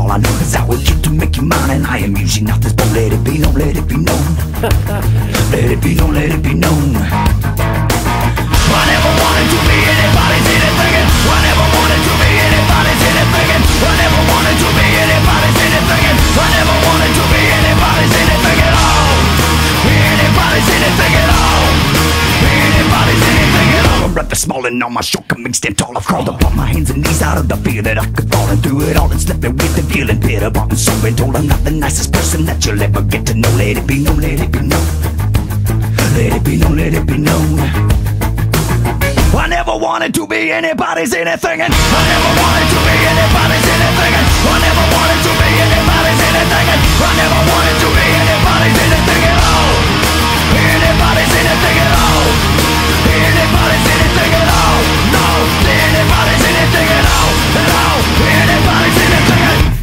all I know is I will get to make you mine, and I am usually not this bold. Let it be known, let it be known. Let it be known, let it be known. I never wanted to be anybody's anything, and I never wanted to be anybody's anything, and I never wanted to be anybody's anything, and I never wanted to be anybody's anything at all. Anybody's anything at all. Anybody's anything at all. I'm rather small and on my shortcomings stand tall. I've crawled up on my hands and knees out of the fear that I could fall, and through it all and slipping with the feeling bitter, bought and sold and told I'm not the nicest person that you'll ever get to know. Let it be known, let it be known. Let it be known, let it be known. I never wanted to be anybody's anything, and I never wanted to be anybody's anything, and I never wanted to be anybody's anything, and I never wanted to be anybody's anything at all. Anybody's anything at all. Anybody's anything at all. No, anybody's anything at all. At all. Anybody's anything at all.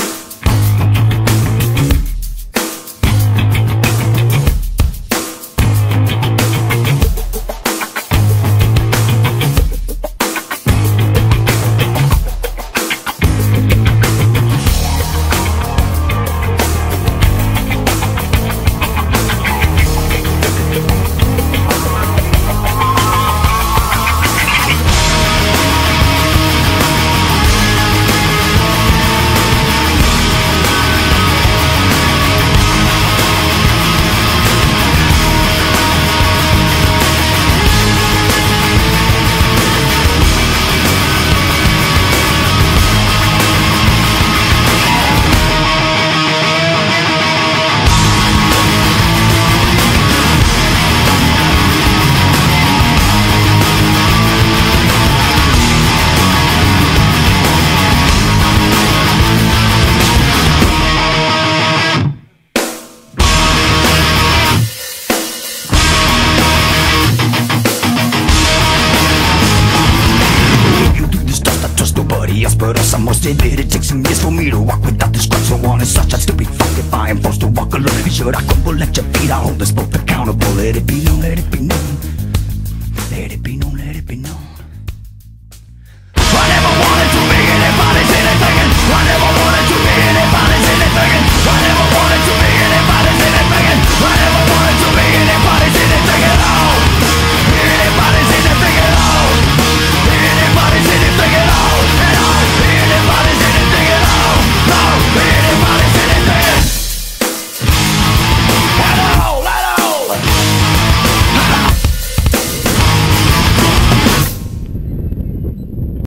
Else but us, I must admit it takes some years for me to walk without this crutch. So on and such, I'd still be fucked if I am forced to walk alone. Should I crumble at your feet, I hold us both accountable. Let it be known, let it be known. Let it be known.